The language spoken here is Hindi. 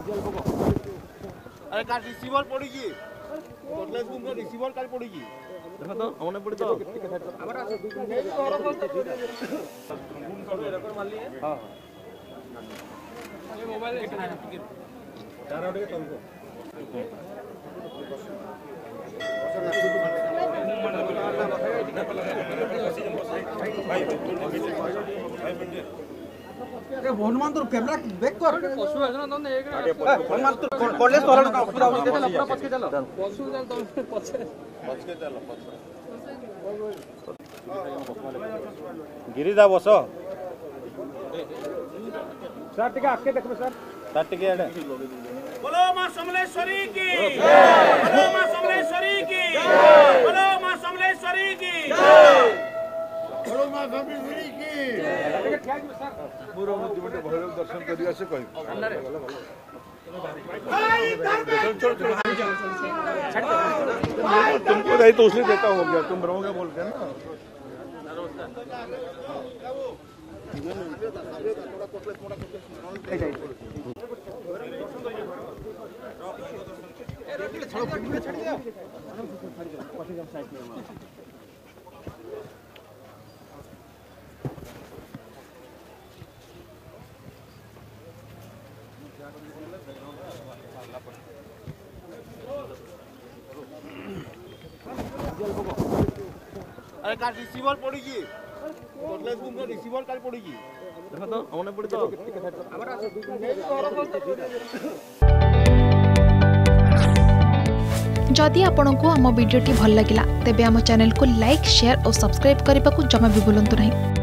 अरे का रिसीवर पड़ी की कटलेस गुम का रिसीवर काल पड़ी की देखो तो हमने पड़ी तो हमरा घर बोल तो रेकॉर्ड मार लिए हां ये मोबाइल चार आउट के तुमको ए हनुमान तो कैमरा बैक कर पशु है ना तुमने एक हनुमान तो कॉलेज तो हलन का पूरा पूरा पछ के चलो पशु चल तुम पछ के चलो पछ गिरिदा बस सर टिके आके देखबे सर टिके एडे बोलो मां समलेश्वरी की जय बोलो मां समलेश्वरी की जय बोलो मां समलेश्वरी की जय बोलो मां समलेश्वरी की पूरा मुद्दे भैरव दर्शन करिया से कहि तुमको नहीं तो उसने देता हो गया तुम रहोगे बोल के ना अरे का रिसीवर पड़ी की कटलेस गुम का रिसीवर काल पड़ी की देखो तो हमने पड़ी तो हमरा घर बोल तो जदि आपंक आम भिडी भल लगा तेब आम चैनल को लाइक शेयर और सब्सक्राइब करने को जमा भी भूलु नहीं।